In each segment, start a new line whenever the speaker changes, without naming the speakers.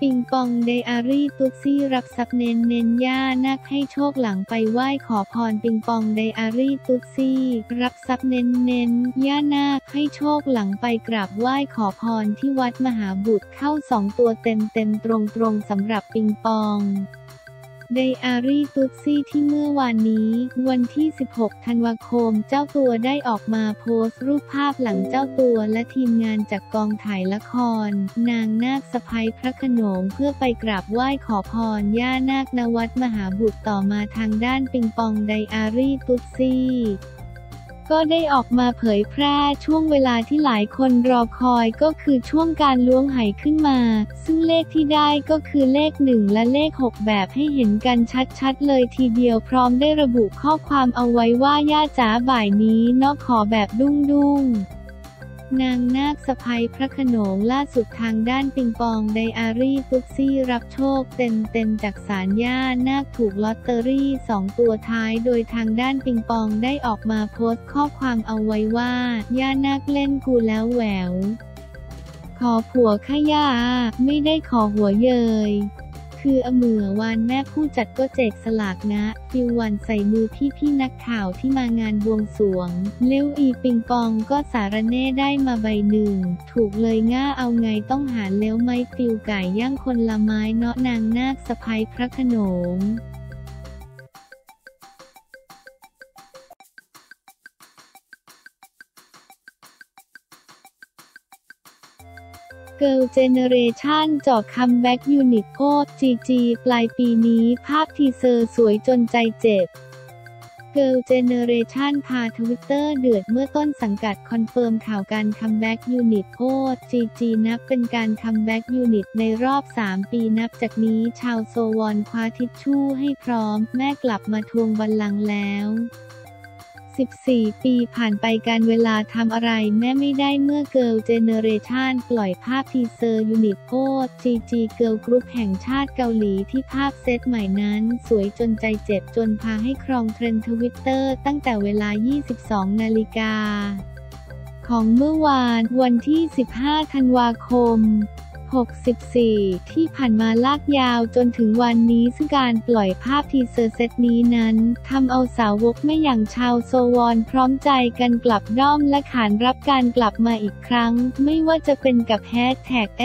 ปิงปองไดอารี่ตุ๊ดซี่รับทรัพย์เน้นย่านาคให้โชคหลังไปไหว้ขอพรปิงปองไดอารี่ตุ๊ดซี่รับทรัพย์เน้นย่านาคให้โชคหลังไปกราบไหว้ขอพรที่วัดมหาบุตรเข้า2 ตัวเต็มตรงสำหรับปิงปองไดอารี่ตุ๊ดซี่ที่เมื่อวานนี้วันที่16 ธันวาคมเจ้าตัวได้ออกมาโพสต์รูปภาพหลังเจ้าตัวและทีมงานจากกองถ่ายละครนางนาคสะใภ้พระโขนงเพื่อไปกราบไหว้ขอพรย่านาคณวัดมหาบุตรต่อมาทางด้านปิงปองไดอารี่ตุ๊ดซี่ก็ได้ออกมาเผยแพร่ช่วงเวลาที่หลายคนรอคอยก็คือช่วงการล้วงไหขึ้นมาซึ่งเลขที่ได้ก็คือเลข1และเลข6แบบให้เห็นกันชัดๆเลยทีเดียวพร้อมได้ระบุข้อความเอาไว้ว่าย่าจ๋าบ่ายนี้เนาะขอแบบดุ้งนางนาคสะใภ้พระโขนงล่าสุดทางด้านปิงปองไดอารี่ตุ๊ดซี่รับโชคเต็มจากศาลย่านาคถูกลอตเตอรี่2 ตัวท้ายโดยทางด้านปิงปองได้ออกมาโพสต์ข้อความเอาไว้ว่าย่านาคเล่นกูแล้วแหววขอผัวข้าย่าไม่ได้ขอหัวเยยคือเมื่อวานแม่ผู้จัดก็แจกสลากนะฟิววันใส่มือพี่นักข่าวที่มางานบวงสรวงเลี้ยวอีปิงปองก็สารเน่ได้มาใบ1ถูกเลยง่าเอาไงต้องหาเลี้ยวไม้ฟิวไก่ย่างคนละไม้เนาะนางนาคสะใภ้พระโขนงเกิร์ลเจเนเรชั่นจ่อคัมแบ็กยูนิตโคตรจีปลายปีนี้ภาพทีเซอร์สวยจนใจเจ็บเกิร์ลเจเนเรชั่นพาทวิตเตอร์เดือดเมื่อต้นสังกัดคอนเฟิร์มข่าวการคัมแบ็กยูนิตโคตรจีนับเป็นการคัมแบ็กยูนิตในรอบ3 ปีนับจากนี้ชาวโซวอนคว้าทิชชู่ให้พร้อมแม่กลับมาทวงบัลลังก์แล้ว14 ปีผ่านไปการเวลาทำอะไรแม่ไม่ได้เมื่อเกิร์ลเจเนเรชั่นปล่อยภาพทีเซอร์ยูนิตโคตรจีเกิร์ลกรุ๊ปแห่งชาติเกาหลีที่ภาพเซตใหม่นั้นสวยจนใจเจ็บจนพาให้ครองเทรนด์ทวิตเตอร์ตั้งแต่เวลา 22 นาฬิกาของเมื่อวานวันที่ 15 ธันวาคม64ที่ผ่านมาลากยาวจนถึงวันนี้ซึ่งการปล่อยภาพทีเซอร์เซตนี้นั้นทำเอาสาวกไม่อย่างชาวโซวอนพร้อมใจกันกลับด้อมและขานรับการกลับมาอีกครั้งไม่ว่าจะเป็นกับแฮชแท็ก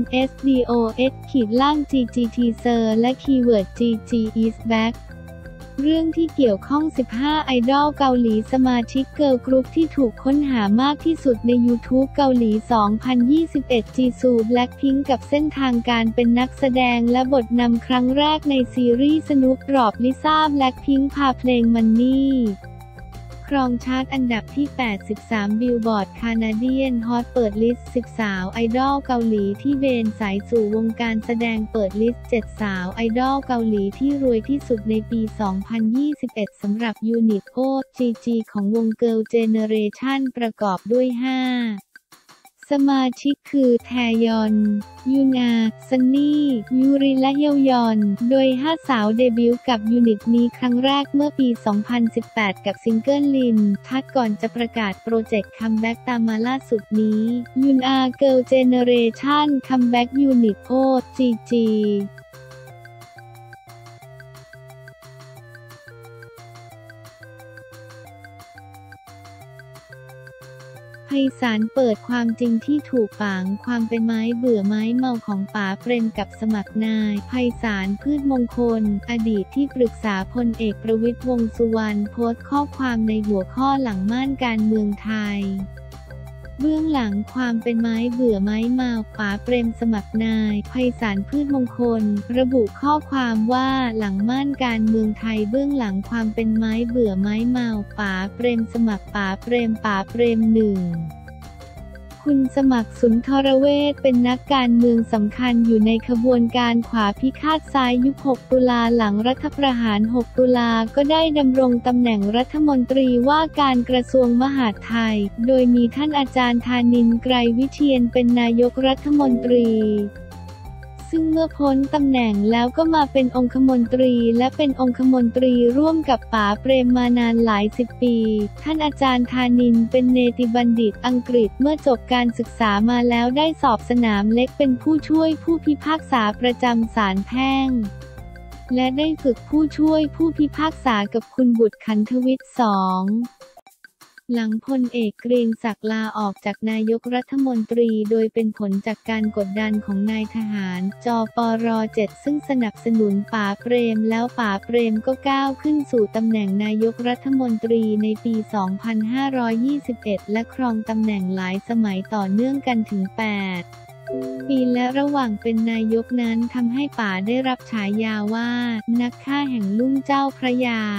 SNSD_GG Teaser และคีย์เวิร์ด GG is backเรื่องที่เกี่ยวข้อง15ไอดอลเกาหลีสมาชิกเกิร์ลกรุ๊ปที่ถูกค้นหามากที่สุดใน YouTube เกาหลี 2021 จีซู แบล็คพิงค์กับเส้นทางการเป็นนักแสดงและบทนำครั้งแรกในซีรีส์สนุปรอบลิซ่าแบล็คพิงค์พาเพลงมันนี่ครองชาร์ตอันดับที่ 83 บิลบอร์ด คานาเดียน ฮอต เปิดลิสต์ 10 สาวไอดอลเกาหลีที่เบนสายสู่วงการแสดงเปิดลิสต์ 7 สาวไอดอลเกาหลีที่รวยที่สุดในปี 2021 สำหรับยูนิตโอจีของวงเกิร์ลเจเนเรชั่นประกอบด้วย 5 สมาชิกคือแทยอน ยูนาซันนี่ ยูริและเฮยอน โดย 5 สาวเดบิวต์กับยูนิตนี้ครั้งแรกเมื่อปี 2018 กับซิงเกิลลินทัดก่อนจะประกาศโปรเจกต์คัมแบ็กตามมาล่าสุดนี้ยูนาเกิร์ลเจเนเรชั่นคัมแบ็กยูนิตโอจี ไพศาลเปิดความจริงที่ถูกฝังความเป็นไม้เบื่อไม้เมาของป๋าเปรมกับสมัครนายไพศาลพืชมงคลอดีตที่ปรึกษาพลเอกประวิตรวงษ์สุวรรณโพสต์ข้อความในหัวข้อหลังม่านการเมืองไทยเบื้องหลังความเป็นไม้เบื่อไม้เมาป๋าเปรมสมัครนายไพศาลพืชมงคลระบุข้อความว่าหลังม่านการเมืองไทยเบื้องหลังความเป็นไม้เบื่อไม้เมาป๋าเปรมสมัครป๋าเปรมหนึ่งคุณสมัครสุนทรเวชเป็นนักการเมืองสำคัญอยู่ในขบวนการขวาพิฆาตซ้ายยุค 6 ตุลาหลังรัฐประหาร 6 ตุลาก็ได้ดำรงตำแหน่งรัฐมนตรีว่าการกระทรวงมหาดไทยโดยมีท่านอาจารย์ธานินทร์ ไกรวิเชียรเป็นนายกรัฐมนตรีซึ่งเมื่อพ้นตำแหน่งแล้วก็มาเป็นองคมนตรีและเป็นองคมนตรีร่วมกับป๋าเปรมมานานหลายสิบปีท่านอาจารย์ธานินเป็นเนติบัณฑิตอังกฤษเมื่อจบการศึกษามาแล้วได้สอบสนามเล็กเป็นผู้ช่วยผู้พิพากษาประจำศาลแพ่งและได้ฝึกผู้ช่วยผู้พิพากษากับคุณบุตรขันธวิทย์2หลังพลเอกเกรียงศักดิ์ลาออกจากนายกรัฐมนตรีโดยเป็นผลจากการกดดันของนายทหารจปร.7 ซึ่งสนับสนุนป๋าเปรมแล้วป๋าเปรมก็ก้าวขึ้นสู่ตำแหน่งนายกรัฐมนตรีในปี 2521 และครองตำแหน่งหลายสมัยต่อเนื่องกันถึง 8 ปีและระหว่างเป็นนายกนั้นทำให้ป๋าได้รับฉายาว่านักฆ่าแห่งลุ่มเจ้าพระยา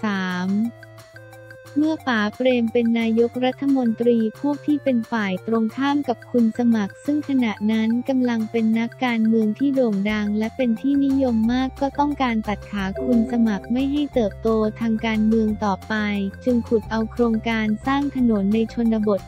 3เมื่อป๋าเปรมเป็นนายกรัฐมนตรีพวกที่เป็นฝ่ายตรงข้ามกับคุณสมัครซึ่งขณะนั้นกำลังเป็นนักการเมืองที่โด่งดังและเป็นที่นิยมมากก็ต้องการตัดขาคุณสมัครไม่ให้เติบโตทางการเมืองต่อไปจึงขุดเอาโครงการสร้างถนนในชนบท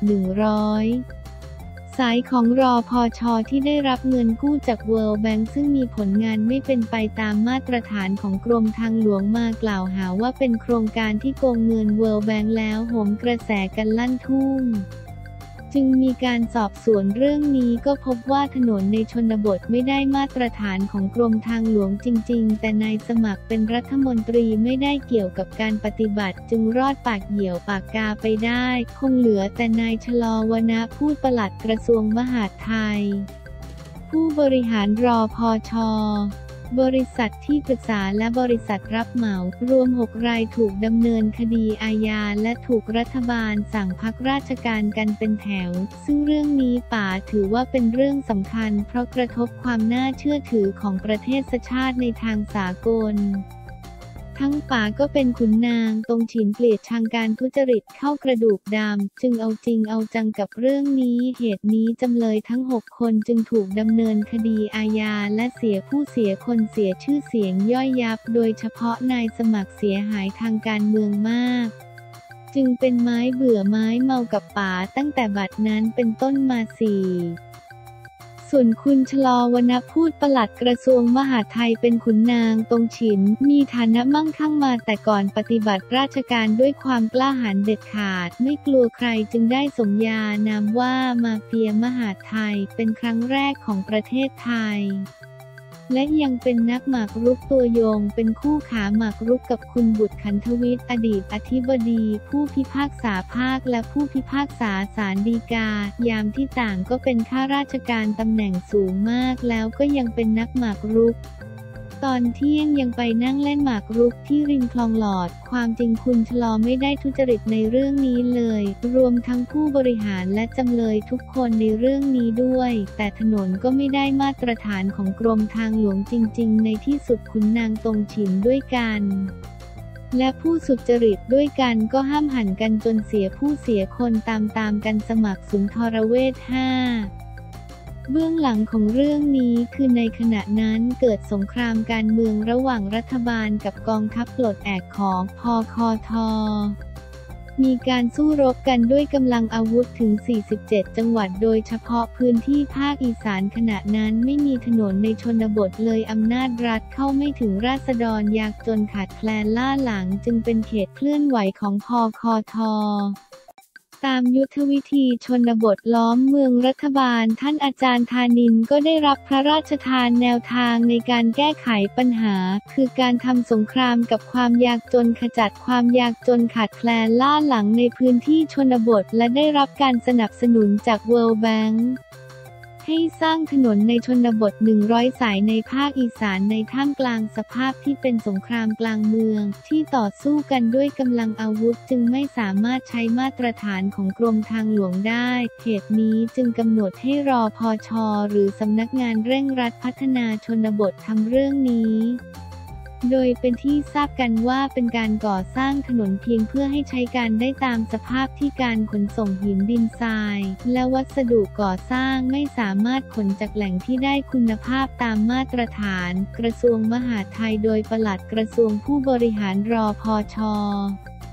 100 สายของรพช.ที่ได้รับเงินกู้จาก World Bank ซึ่งมีผลงานไม่เป็นไปตามมาตรฐานของกรมทางหลวงมากล่าวหาว่าเป็นโครงการที่โกงเงิน World Bank แล้วโหมกระแสกันลั่นทุ่งจึงมีการสอบสวนเรื่องนี้ก็พบว่าถนนในชนบทไม่ได้มาตรฐานของกรมทางหลวงจริงๆแต่นายสมัครเป็นรัฐมนตรีไม่ได้เกี่ยวกับการปฏิบัติจึงรอดปากเหยี่ยวปากกาไปได้คงเหลือแต่นายชลวรรณพูดปลัดกระทรวงมหาดไทยผู้บริหารรพช.บริษัทที่ปรึกษาและบริษัทรับเหมารวม 6 รายถูกดำเนินคดีอาญาและถูกรัฐบาลสั่งพักราชการกันเป็นแถวซึ่งเรื่องนี้ป๋าถือว่าเป็นเรื่องสำคัญเพราะกระทบความน่าเชื่อถือของประเทศชาติในทางสากลทั้งป๋าก็เป็นขุนนางตรงฉินเกลียดชังการทุจริตเข้ากระดูกดำจึงเอาจริงเอาจังกับเรื่องนี้เหตุนี้จำเลยทั้ง 6 คนจึงถูกดำเนินคดีอาญาและเสียผู้เสียคนเสียชื่อเสียงย่อยยับโดยเฉพาะนายสมัครเสียหายทางการเมืองมากจึงเป็นไม้เบื่อไม้เมากับป๋าตั้งแต่บัดนั้นเป็นต้นมาส่วนคุณชลวรรณพูดปลัดกระทรวงมหาดไทยเป็นขุนนางตรงฉินมีฐานะมั่งคั่งมาแต่ก่อนปฏิบัติราชการด้วยความกล้าหาญเด็ดขาดไม่กลัวใครจึงได้สมญานามว่ามาเฟียมหาดไทยเป็นครั้งแรกของประเทศไทยและยังเป็นนักหมากรุกตัวยงเป็นคู่ขาหมากรุกกับคุณบุตรขันธวิทย์อดีตอธิบดีผู้พิพากษาภาคและผู้พิพากษาศาลฎีกายามที่ต่างก็เป็นข้าราชการตำแหน่งสูงมากแล้วก็ยังเป็นนักหมากรุกตอนเที่ยงยังไปนั่งเล่นหมากรุกที่ริมคลองหลอดความจริงคุณชลไม่ได้ทุจริตในเรื่องนี้เลยรวมทั้งผู้บริหารและจำเลยทุกคนในเรื่องนี้ด้วยแต่ถนนก็ไม่ได้มาตรฐานของกรมทางหลวงจริงๆในที่สุดขุนนางตรงฉินด้วยกันและผู้สุจริตด้วยกันก็ห้ามหันกันจนเสียผู้เสียคนตามกันสมัครสุนทรเวช5เบื้องหลังของเรื่องนี้คือในขณะนั้นเกิดสงครามการเมืองระหว่างรัฐบาลกับกองทัพปลดแอกของพคท.มีการสู้รบกันด้วยกำลังอาวุธถึง 47 จังหวัดโดยเฉพาะพื้นที่ภาคอีสานขณะนั้นไม่มีถนนในชนบทเลยอำนาจรัฐเข้าไม่ถึงราษฎรยากจนขาดแคลนล่าหลังจึงเป็นเขตเคลื่อนไหวของพคท.ตามยุทธวิธีชนบทล้อมเมืองรัฐบาลท่านอาจารย์ธานินก็ได้รับพระราชทานแนวทางในการแก้ไขปัญหาคือการทำสงครามกับความยากจนขจัดความยากจนขาดแคลนล่าหลังในพื้นที่ชนบทและได้รับการสนับสนุนจาก World Bank ให้สร้างถนนในชนบท 100 สายในภาคอีสานในท่ามกลางสภาพที่เป็นสงครามกลางเมืองที่ต่อสู้กันด้วยกำลังอาวุธจึงไม่สามารถใช้มาตรฐานของกรมทางหลวงได้เหตุนี้จึงกำหนดให้รพช.หรือสำนักงานเร่งรัดพัฒนาชนบททำเรื่องนี้โดยเป็นที่ทราบกันว่าเป็นการก่อสร้างถนนเพียงเพื่อให้ใช้การได้ตามสภาพที่การขนส่งหินดินทรายและวัสดุก่อสร้างไม่สามารถขนจากแหล่งที่ได้คุณภาพตามมาตรฐานกระทรวงมหาดไทยโดยปลัดกระทรวงผู้บริหารรพช.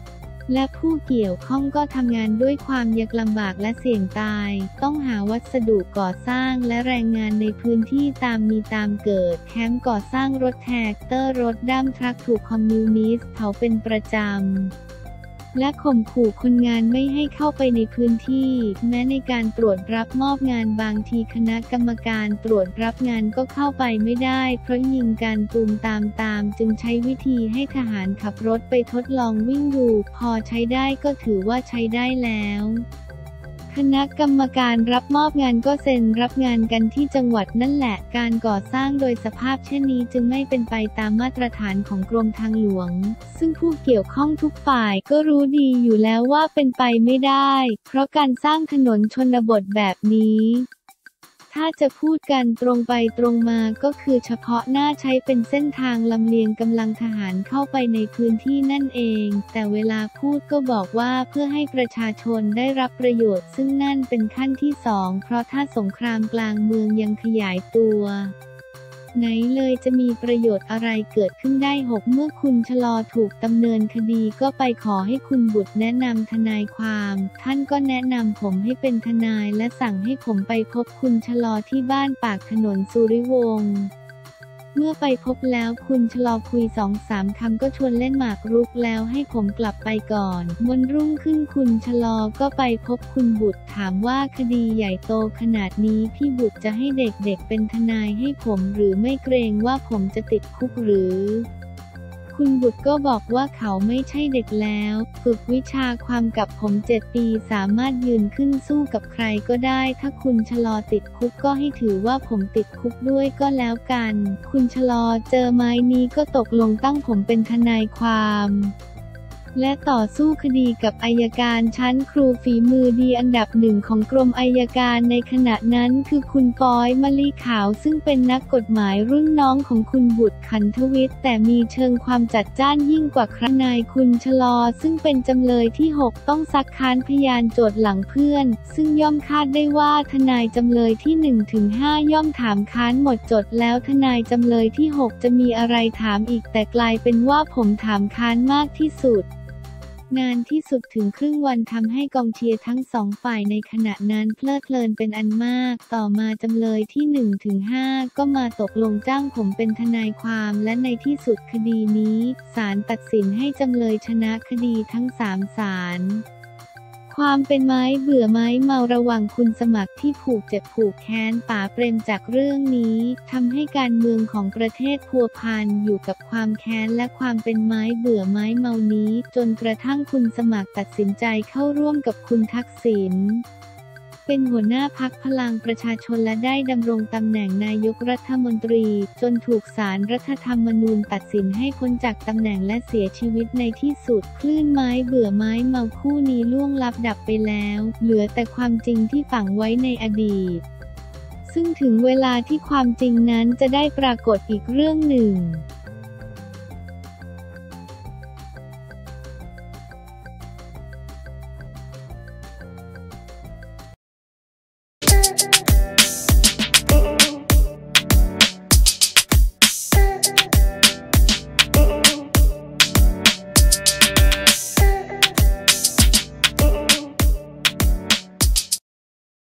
และผู้เกี่ยวข้องก็ทำงานด้วยความยากลำบากและเสี่ยงตาย ต้องหาวัสดุก่อสร้างและแรงงานในพื้นที่ตามมีตามเกิด แคมป์ก่อสร้างรถแทรกเตอร์รถดัมทรัคถูกคอมมิวนิสต์เผาเป็นประจำและข่มขู่คนงานไม่ให้เข้าไปในพื้นที่ แม้ในการตรวจรับมอบงานบางทีคณะกรรมการตรวจรับงานก็เข้าไปไม่ได้เพราะยิงการตูมตามจึงใช้วิธีให้ทหารขับรถไปทดลองวิ่งดูพอใช้ได้ก็ถือว่าใช้ได้แล้วคณะกรรมการรับมอบงานก็เซ็นรับงานกันที่จังหวัดนั่นแหละการก่อสร้างโดยสภาพเช่นนี้จึงไม่เป็นไปตามมาตรฐานของกรมทางหลวงซึ่งผู้เกี่ยวข้องทุกฝ่ายก็รู้ดีอยู่แล้วว่าเป็นไปไม่ได้เพราะการสร้างถนนชนบทแบบนี้ถ้าจะพูดกันตรงไปตรงมาก็คือเฉพาะหน้าใช้เป็นเส้นทางลำเลียงกำลังทหารเข้าไปในพื้นที่นั่นเองแต่เวลาพูดก็บอกว่าเพื่อให้ประชาชนได้รับประโยชน์ซึ่งนั่นเป็นขั้นที่2เพราะถ้าสงครามกลางเมืองยังขยายตัวไหนเลยจะมีประโยชน์อะไรเกิดขึ้นได้6เมื่อคุณชลอถูกดำเนินคดีก็ไปขอให้คุณบุตรแนะนำทนายความท่านก็แนะนำผมให้เป็นทนายและสั่งให้ผมไปพบคุณชลอที่บ้านปากถนนสุริวงศ์เมื่อไปพบแล้วคุณชลอคุย2-3 คำก็ชวนเล่นหมากรุกแล้วให้ผมกลับไปก่อนวันรุ่งขึ้นคุณชลอก็ไปพบคุณบุตรถามว่าคดีใหญ่โตขนาดนี้พี่บุตรจะให้เด็กๆเป็นทนายให้ผมหรือไม่เกรงว่าผมจะติดคุกหรือคุณบุตรก็บอกว่าเขาไม่ใช่เด็กแล้วฝึกวิชาความกับผม7 ปีสามารถยืนขึ้นสู้กับใครก็ได้ถ้าคุณชลอติดคุกก็ให้ถือว่าผมติดคุกด้วยก็แล้วกันคุณชลอเจอไม้นี้ก็ตกลงตั้งผมเป็นทนายความและต่อสู้คดีกับอัยการชั้นครูฝีมือดีอันดับ1ของกรมอัยการในขณะนั้นคือคุณปอยมลีขาวซึ่งเป็นนักกฎหมายรุ่นน้องของคุณบุตรขันธวิทย์แต่มีเชิงความจัดจ้านยิ่งกว่าทนายคุณชลอซึ่งเป็นจำเลยที่6ต้องซักค้านพยานโจทย์หลังเพื่อนซึ่งย่อมคาดได้ว่าทนายจำเลยที่1-5ย่อมถามค้านหมดจดแล้วทนายจำเลยที่6จะมีอะไรถามอีกแต่กลายเป็นว่าผมถามค้านมากที่สุดนานที่สุดถึงครึ่งวันทำให้กองเชียร์ทั้ง2 ฝ่ายในขณะนั้นเพลิดเพลินเป็นอันมากต่อมาจำเลยที่1-5ก็มาตกลงจ้างผมเป็นทนายความและในที่สุดคดีนี้ศาลตัดสินให้จำเลยชนะคดีทั้ง3 ศาลความเป็นไม้เบื่อไม้เมาระหว่างคุณสมัครที่ผูกเจ็บผูกแค้นป๋าเปรมจากเรื่องนี้ทำให้การเมืองของประเทศพัวพันอยู่กับความแค้นและความเป็นไม้เบื่อไม้เมานี้จนกระทั่งคุณสมัครตัดสินใจเข้าร่วมกับคุณทักษิณเป็นหัวหน้าพรรคพลังประชาชนและได้ดำรงตำแหน่งนายกรัฐมนตรีจนถูกศาลรัฐธรรมนูญตัดสินให้พ้นจากตำแหน่งและเสียชีวิตในที่สุดคลื่นไม้เบื่อไม้เมาคู่นี้ล่วงลับดับไปแล้วเหลือแต่ความจริงที่ฝังไว้ในอดีตซึ่งถึงเวลาที่ความจริงนั้นจะได้ปรากฏอีกเรื่องหนึ่ง